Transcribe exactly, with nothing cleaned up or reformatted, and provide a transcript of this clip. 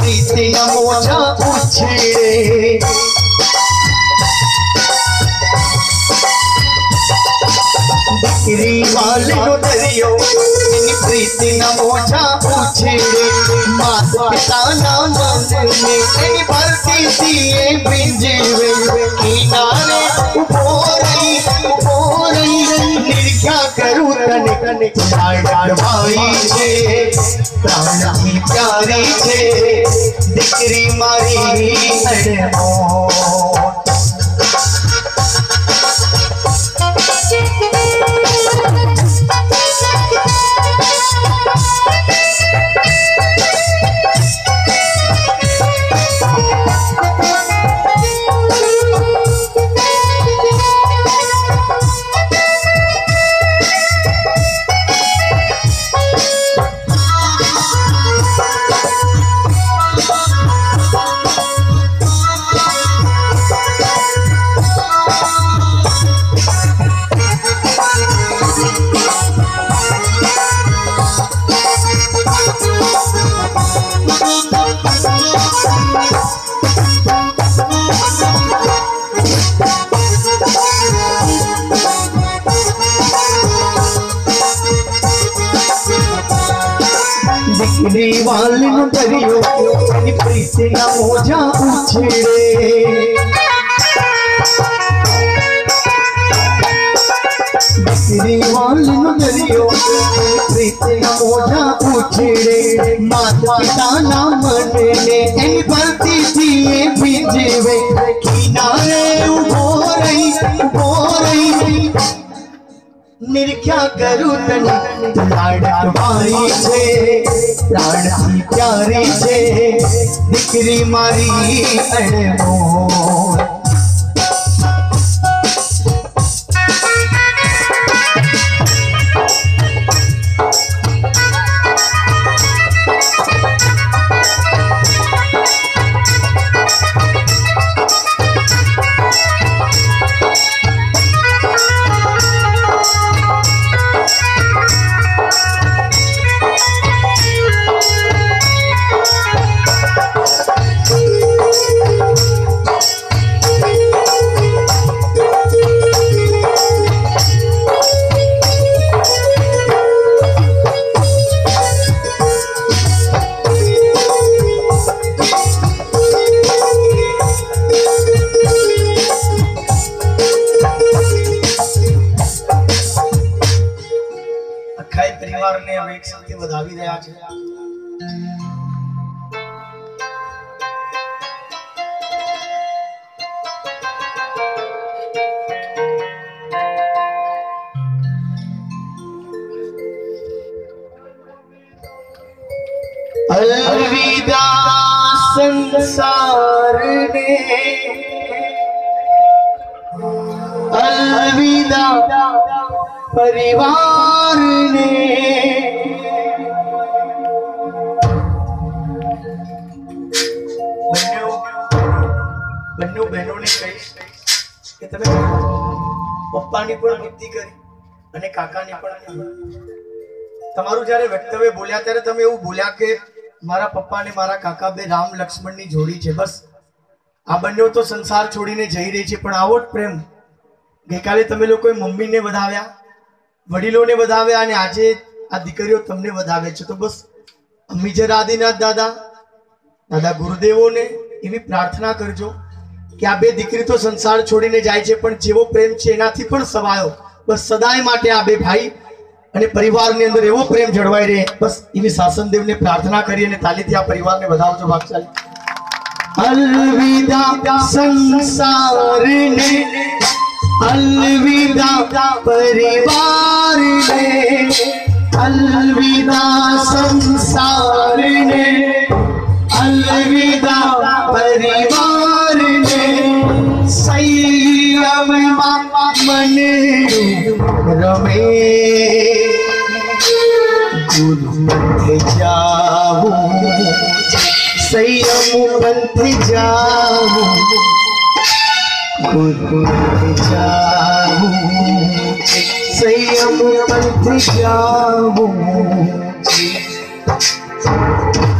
प्रीति न मोजा उछेड़े। दिकरी वाले नो दरियो इनी प्रीति न मोजा उछेड़े। माता पिता ना मन में इनी भरती दिए बिंजवे किनारे उपोरई उपोरई निर्ख्या करूं तने तने भाई छे प्राण की प्यारी छे दिकरी मारी अनमोल। दिकरी वाले नो दरियो इनी प्रीति न मोजा उछेड़े। दिकरी वाले नो दरियो इनी प्रीति न मोजा उछेड़े। माता पिता ना मन ने इनी भरती दिए बिंजवे किनारे उभो रही उभो रही निर्ख्या करूं तने लाडक भाई छे प्राण की प्यारी छे दिकरी मारी अनमोल। परिवार ने अब एक साथ વધાવી રહ્યા છે। अलविदा संसार ने अलविदा परिवार ने बन्नू बहनों ने कही कि तमे पप्पानी पण मुक्ति करी અને કાકાની પણ તમારું જ્યારે વક્તવ્ય બોલ્યા ત્યારે તમે એવું બોલ્યા કે મારા પપ્પા અને મારા કાકા બે રામ લક્ષ્મણની જોડી છે। બસ આ બંને તો સંસાર છોડીને જઈ રહી છે પણ આવો જ પ્રેમ ગઈકાલે તમે લોકોએ મમ્મીને વધાવ્યા વડીલોને વધાવ્યા અને આજે આ દીકરીઓ તમને વધાવે છે। તો બસ અમ્મી જરા આદિનાથ દાદા દાદા ગુરુદેવોને એવી પ્રાર્થના કરજો કે આ બે દીકરી તો સંસાર છોડીને જાય છે પણ જેવો પ્રેમ છે એનાથી પણ સવાયો બસ સદાય માટે આ બે ભાઈ અને પરિવારની અંદર એવો પ્રેમ જળવાઈ રહે બસ એવી શાસનદેવને પ્રાર્થના કરી અને તાલીથી આ પરિવારને વધાવજો। ભાગશાળી अलविदा संसार ने अलविदा परिवार ने अलविदा संसार ने अलविदा परिवार ने संयम मन रमे गुरु जाऊं संयम पंथ जाऊं गुरु जाऊं संयम पंथ जाऊं।